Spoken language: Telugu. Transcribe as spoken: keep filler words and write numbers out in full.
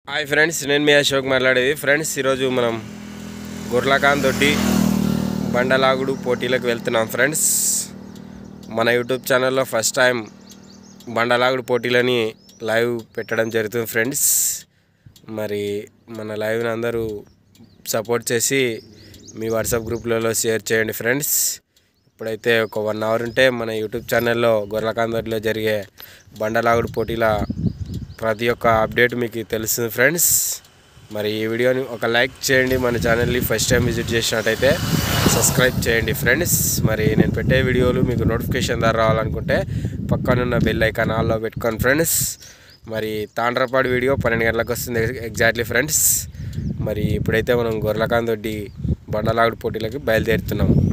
హాయ్ ఫ్రెండ్స్, నేను మీ అశోక్ మాట్లాడేది. ఫ్రెండ్స్, ఈరోజు మనం గుర్లకాంత్ దొడ్డి బండలాగుడు పోటీలకు వెళ్తున్నాం. ఫ్రెండ్స్, మన యూట్యూబ్ ఛానల్లో ఫస్ట్ టైం బండలాగుడు పోటీలని లైవ్ పెట్టడం జరుగుతుంది. ఫ్రెండ్స్, మరి మన లైవ్ని అందరూ సపోర్ట్ చేసి మీ వాట్సాప్ గ్రూప్లలో షేర్ చేయండి. ఫ్రెండ్స్, ఇప్పుడైతే ఒక వన్ అవర్ ఉంటే మన యూట్యూబ్ ఛానల్లో గుర్లకాంత్ దొడ్డిలో జరిగే బండలాగుడు పోటీల ప్రతి ఒక్క అప్డేట్ మీకు తెలుస్తుంది. ఫ్రెండ్స్, మరి ఈ వీడియోని ఒక లైక్ చేయండి. మన ఛానల్ని ఫస్ట్ టైం విజిట్ చేసినట్టయితే సబ్స్క్రైబ్ చేయండి. ఫ్రెండ్స్, మరి నేను పెట్టే వీడియోలు మీకు నోటిఫికేషన్ ద్వారా రావాలనుకుంటే పక్కనున్న బెల్ ఐకాన్ ఆల్లో పెట్టుకోండి. ఫ్రెండ్స్, మరి తాండ్రపాడు వీడియో పన్నెండు గంటలకు వస్తుంది ఎగ్జాక్ట్లీ. ఫ్రెండ్స్, మరి ఇప్పుడైతే మనం గుర్లకాంత్ దొడ్డి బండలాగుడు పోటీలకి బయలుదేరుతున్నాం.